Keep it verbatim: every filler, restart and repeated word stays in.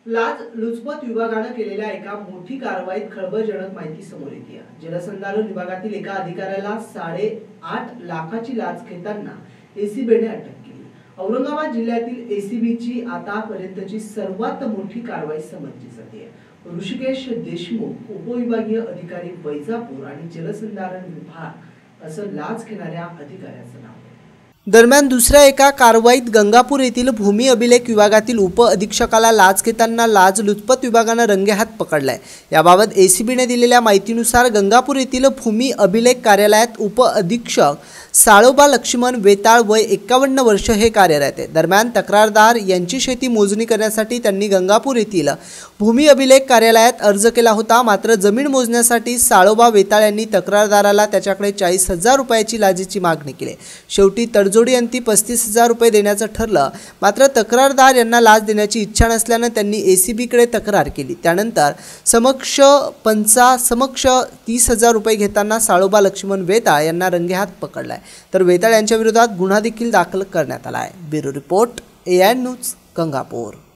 लाच लुचपत विभागाने केलेल्या एका मोठी कारवाईत खळबळजनक माहिती समोर येते आहे। जलसंधारण विभागातील एका अधिकाऱ्याला साडे आठ लाखाची लाच घेताना एसीबीने अटक केली। औरंगाबाद जिल्ह्यातील एसीबीची आतापर्यंतची सर्वात मोठी कारवाई समजली जाते। ऋषिकेश देशमुख उपविभागीय अधिकारी वैजापूर आणि जलसंधारण विभाग असं लाच घेणाऱ्या अधिकाऱ्याचं नाव। दरम्यान दुसऱ्या एका कारवाईत गंगापूर येथील भूमी अभिलेख विभागातील उप अधीक्षकाला लाच घेताना लाच लुचपत विभागाने रंगेहात पकडलाय। याबाबत एसीबीने दिलेल्या माहितीनुसार गंगापूर येथील भूमी अभिलेख कार्यालयात उप अधीक्षक साळोबा लक्ष्मण वेताळ वय एक्कावन्न वर्ष हे कार्यरत आहे। दरम्यान तक्रारदार यांची शेती मोजणी करण्यासाठी त्यांनी गंगापूर येथील भूमी अभिलेख कार्यालयात अर्ज केला होता। मात्र जमीन मोजण्यासाठी साळोबा वेताळ यांनी तक्रारदाराला त्याच्याकडे चाळीस हजार रुपयाची लाचेची मागणी केली। शेवटी तडजोडी अंती पस्तीस हजार रुपये देण्याचं ठरलं। मात्र तक्रारदार यांना लाच देण्याची इच्छा नसल्याने त्यांनी एसीबीकडे तक्रार केली। त्यानंतर समक्ष पंचा समक्ष तीस हजार रुपये घेताना साळोबा लक्ष्मण वेताळ यांना रंगेहात पकडलाय। तर वेताळ यांच्या विरोधात गुन्हा देखील दाखल करण्यात आला आहे। Bureau report A N news Gangapur.